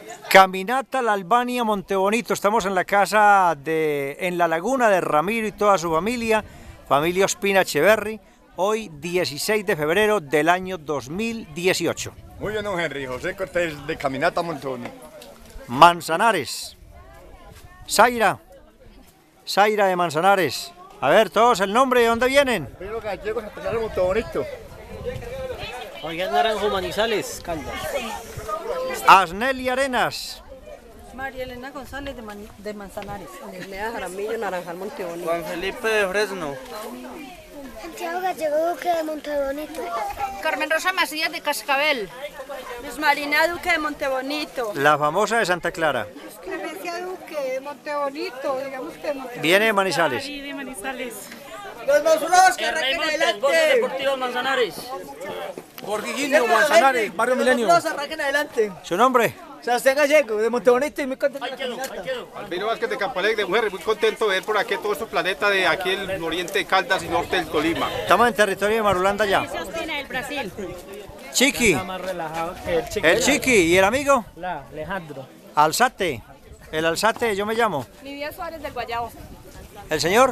Caminata La Albania, Montebonito. Estamos en la casa en la laguna de Ramiro y toda su familia, familia Ospina Echeverri, hoy 16 de febrero del año 2018. Muy bien, don Henry, José Cortés de Caminata Montebonito. Manzanares. Zaira de Manzanares. A ver, todos el nombre, ¿de dónde vienen? Pero gallegos a pasar a Montebonito. Oigan, Naranjo, Manizales, Caldas. Asneli Arenas. María Elena González de Manzanares. Lea Jaramillo, Naranjal, Montebonito. Juan Felipe de Fresno. Santiago Gallego Duque de Montebonito. Carmen Rosa Macías de Cascabel. Luz Marina Duque de Montebonito. La famosa de Santa Clara. Clemencia Duque de Montebonito, digamos que de Montebonito. Viene de Manizales. Sí, de Manizales. Los Monsuros que arranquen adelante. Deportivos Manzanares. Borguillino, Manzanares, Barrio Milenio. Los arranquen adelante. ¿Su nombre? Sebastián Gallego, de Montebonito, y muy contento de la caminata. Albino Vázquez de Campalegre, de Mujer, muy contento de ver por aquí todo este planeta de aquí el oriente de Caldas y norte del Tolima. Estamos en territorio de Marulanda ya. Ospina del Brasil. Chiqui. Más relajado que el chico. El Chiqui. ¿Y el amigo? Alejandro. Alzate. El Alzate, yo me llamo. Lidia Suárez del Guayabo. ¿El señor?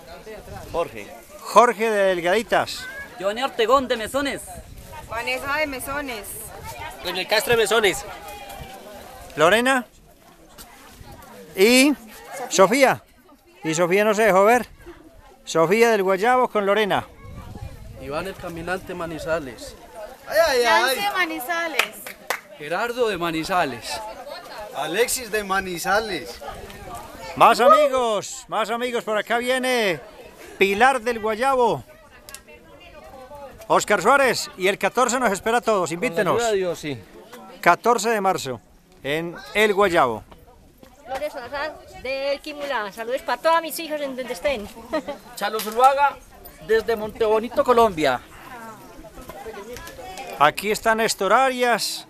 Jorge de Delgaditas. Giovanni Ortegón de Mesones. Vanessa de Mesones. En el Castro de Mesones. Lorena. Y Sofía. Y Sofía no se dejó ver. Sofía del Guayabo con Lorena. Iván el Caminante Manizales. Yance Manizales. Gerardo de Manizales. Alexis de Manizales. Más amigos, por acá viene Pilar del Guayabo. Oscar Suárez, y el 14 nos espera a todos, invítenos. Dios, sí. 14 de marzo, en El Guayabo. Flores Salazar del Quimulá. Saludos para todos mis hijos en donde estén. Chalo Zuluaga desde Montebonito, Colombia. Aquí está Néstor Arias,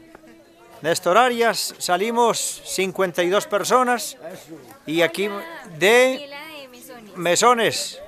salimos 52 personas, y aquí de Mesones.